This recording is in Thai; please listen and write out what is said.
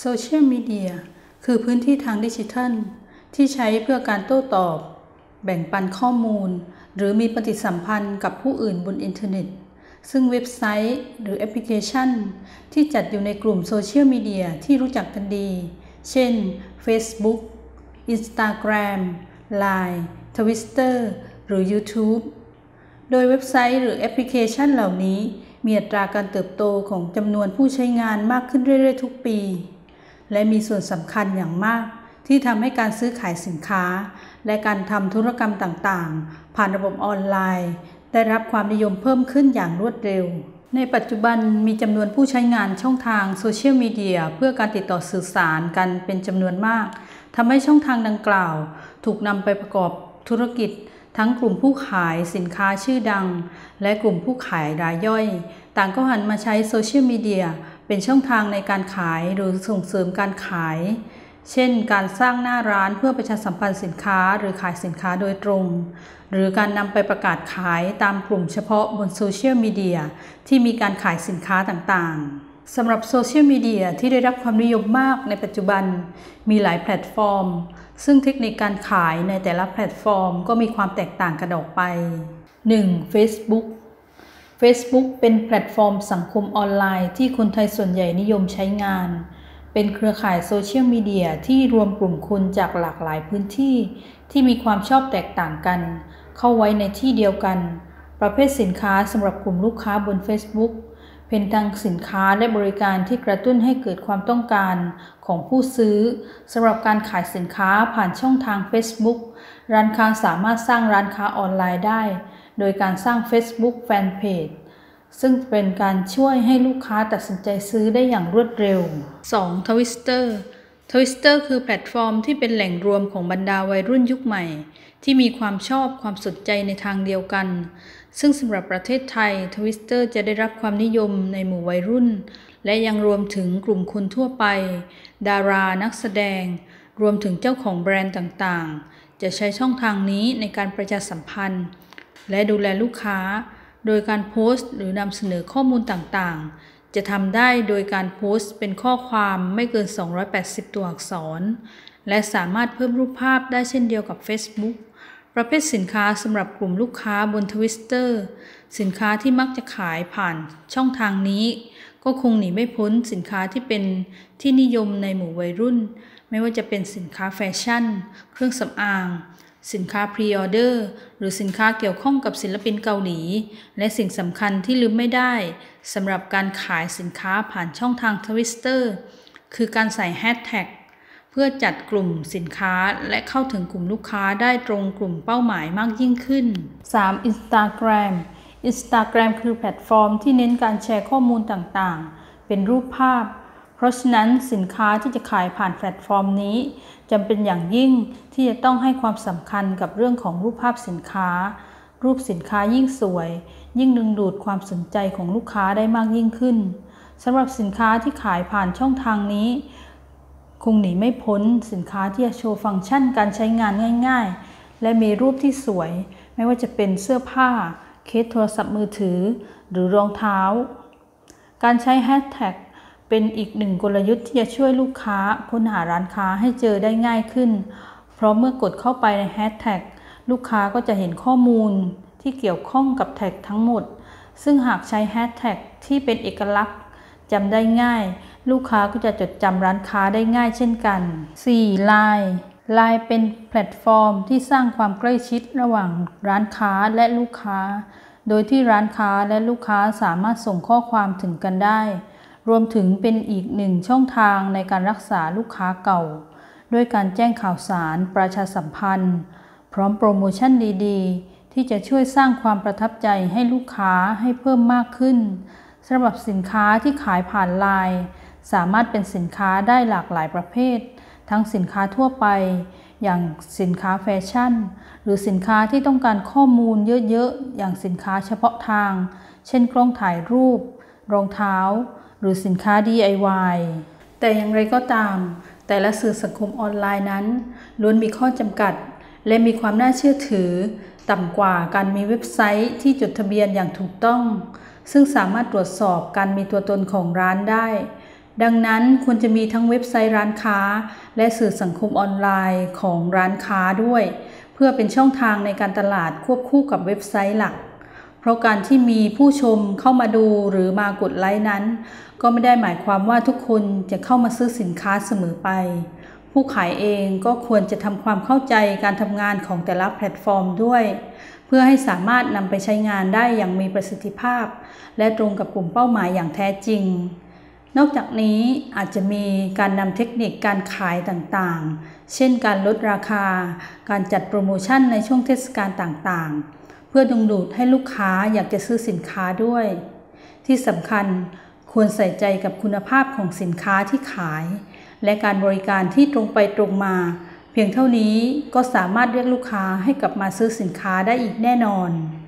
โซเชียลมีเดียคือพื้นที่ทางดิจิทัลที่ใช้เพื่อการโต้ตอบแบ่งปันข้อมูลหรือมีปฏิสัมพันธ์กับผู้อื่นบนอินเทอร์เน็ตซึ่งเว็บไซต์หรือแอปพลิเคชันที่จัดอยู่ในกลุ่มโซเชียลมีเดียที่รู้จักกันดีเช่น Facebook Instagram Line Twitter หรือ YouTube โดยเว็บไซต์หรือแอปพลิเคชันเหล่านี้มีอัตราการเติบโตของจำนวนผู้ใช้งานมากขึ้นเรื่อยๆทุกปีและมีส่วนสำคัญอย่างมากที่ทำให้การซื้อขายสินค้าและการทำธุรกรรมต่างๆผ่านระบบออนไลน์ได้รับความนิยมเพิ่มขึ้นอย่างรวดเร็วในปัจจุบันมีจำนวนผู้ใช้งานช่องทางโซเชียลมีเดียเพื่อการติดต่อสื่อสารกันเป็นจำนวนมากทำให้ช่องทางดังกล่าวถูกนำไปประกอบธุรกิจทั้งกลุ่มผู้ขายสินค้าชื่อดังและกลุ่มผู้ขายรายย่อยต่างก็หันมาใช้โซเชียลมีเดียเป็นช่องทางในการขายหรือส่งเสริมการขายเช่นการสร้างหน้าร้านเพื่อประชาสัมพันธ์สินค้าหรือขายสินค้าโดยตรงหรือการนำไปประกาศขายตามกลุ่มเฉพาะบนโซเชียลมีเดียที่มีการขายสินค้าต่างๆสำหรับโซเชียลมีเดียที่ได้รับความนิยมมากในปัจจุบันมีหลายแพลตฟอร์มซึ่งเทคนิคการขายในแต่ละแพลตฟอร์มก็มีความแตกต่างกันออกไป 1. Facebook เป็นแพลตฟอร์มสังคมออนไลน์ที่คนไทยส่วนใหญ่นิยมใช้งานเป็นเครือข่ายโซเชียลมีเดียที่รวมกลุ่มคนจากหลากหลายพื้นที่ที่มีความชอบแตกต่างกันเข้าไว้ในที่เดียวกันประเภทสินค้าสำหรับกลุ่มลูกค้าบน Facebook เป็นทั้งสินค้าและบริการที่กระตุ้นให้เกิดความต้องการของผู้ซื้อสำหรับการขายสินค้าผ่านช่องทาง Facebook ร้านค้าสามารถสร้างร้านค้าออนไลน์ได้โดยการสร้าง Facebook Fanpage ซึ่งเป็นการช่วยให้ลูกค้าตัดสินใจซื้อได้อย่างรวดเร็ว 2. Twitter คือแพลตฟอร์มที่เป็นแหล่งรวมของบรรดาวัยรุ่นยุคใหม่ที่มีความชอบความสนใจในทางเดียวกันซึ่งสำหรับประเทศไทย Twitter จะได้รับความนิยมในหมู่วัยรุ่นและยังรวมถึงกลุ่มคนทั่วไปดารานักแสดงรวมถึงเจ้าของแบรนด์ต่างๆจะใช้ช่องทางนี้ในการประชาสัมพันธ์และดูแลลูกค้าโดยการโพสต์หรือนำเสนอข้อมูลต่างๆจะทำได้โดยการโพสต์เป็นข้อความไม่เกิน280ตัวอักษรและสามารถเพิ่มรูปภาพได้เช่นเดียวกับ Facebook ประเภทสินค้าสำหรับกลุ่มลูกค้าบน Twitter สินค้าที่มักจะขายผ่านช่องทางนี้ก็คงหนีไม่พ้นสินค้าที่เป็นที่นิยมในหมู่วัยรุ่นไม่ว่าจะเป็นสินค้าแฟชั่นเครื่องสำอางสินค้าพรีออเดอร์หรือสินค้าเกี่ยวข้องกับศิลปินเกาหลีและสิ่งสำคัญที่ลืมไม่ได้สำหรับการขายสินค้าผ่านช่องทาง Twitter คือการใส่แฮชแท็กเพื่อจัดกลุ่มสินค้าและเข้าถึงกลุ่มลูกค้าได้ตรงกลุ่มเป้าหมายมากยิ่งขึ้น 3. Instagram คือแพลตฟอร์มที่เน้นการแชร์ข้อมูลต่างๆเป็นรูปภาพเพราะฉะนั้นสินค้าที่จะขายผ่านแพลตฟอร์มนี้จำเป็นอย่างยิ่งที่จะต้องให้ความสำคัญกับเรื่องของรูปภาพสินค้ารูปสินค้ายิ่งสวยยิ่งดึงดูดความสนใจของลูกค้าได้มากยิ่งขึ้นสำหรับสินค้าที่ขายผ่านช่องทางนี้คงหนีไม่พ้นสินค้าที่จะโชว์ฟังก์ชันการใช้งานง่ายๆและมีรูปที่สวยไม่ว่าจะเป็นเสื้อผ้าเคสโทรศัพท์มือถือหรือรองเท้าการใช้แฮชแท็กเป็นอีกหนึ่งกลยุทธ์ที่จะช่วยลูกค้าค้นหาร้านค้าให้เจอได้ง่ายขึ้นเพราะเมื่อกดเข้าไปในแฮชแท็กลูกค้าก็จะเห็นข้อมูลที่เกี่ยวข้องกับแท็กทั้งหมดซึ่งหากใช้แฮชแท็กที่เป็นเอกลักษณ์จำได้ง่ายลูกค้าก็จะจดจำร้านค้าได้ง่ายเช่นกัน 4. Line เป็นแพลตฟอร์มที่สร้างความใกล้ชิดระหว่างร้านค้าและลูกค้าโดยที่ร้านค้าและลูกค้าสามารถส่งข้อความถึงกันได้รวมถึงเป็นอีกหนึ่งช่องทางในการรักษาลูกค้าเก่าด้วยการแจ้งข่าวสารประชาสัมพันธ์พร้อมโปรโมชั่นดีๆที่จะช่วยสร้างความประทับใจให้ลูกค้าให้เพิ่มมากขึ้นสำหรับสินค้าที่ขายผ่านไลน์สามารถเป็นสินค้าได้หลากหลายประเภททั้งสินค้าทั่วไปอย่างสินค้าแฟชั่นหรือสินค้าที่ต้องการข้อมูลเยอะๆอย่างสินค้าเฉพาะทางเช่นกล้องถ่ายรูปรองเท้าหรือสินค้า DIY แต่อย่างไรก็ตามแต่ละสื่อสังคมออนไลน์นั้นล้วนมีข้อจำกัดและมีความน่าเชื่อถือต่ำกว่าการมีเว็บไซต์ที่จดทะเบียนอย่างถูกต้องซึ่งสามารถตรวจสอบการมีตัวตนของร้านได้ดังนั้นควรจะมีทั้งเว็บไซต์ร้านค้าและสื่อสังคมออนไลน์ของร้านค้าด้วยเพื่อเป็นช่องทางในการตลาดควบคู่กับเว็บไซต์หลักเพราะการที่มีผู้ชมเข้ามาดูหรือมากดไลค์นั้นก็ไม่ได้หมายความว่าทุกคนจะเข้ามาซื้อสินค้าเสมอไปผู้ขายเองก็ควรจะทำความเข้าใจการทำงานของแต่ละแพลตฟอร์มด้วยเพื่อให้สามารถนำไปใช้งานได้อย่างมีประสิทธิภาพและตรงกับกลุ่มเป้าหมายอย่างแท้จริงนอกจากนี้อาจจะมีการนำเทคนิคการขายต่างๆเช่นการลดราคาการจัดโปรโมชั่นในช่วงเทศกาลต่างๆเพื่อดึงดูดให้ลูกค้าอยากจะซื้อสินค้าด้วยที่สำคัญควรใส่ใจกับคุณภาพของสินค้าที่ขายและการบริการที่ตรงไปตรงมาเพียงเท่านี้ก็สามารถเรียกลูกค้าให้กลับมาซื้อสินค้าได้อีกแน่นอน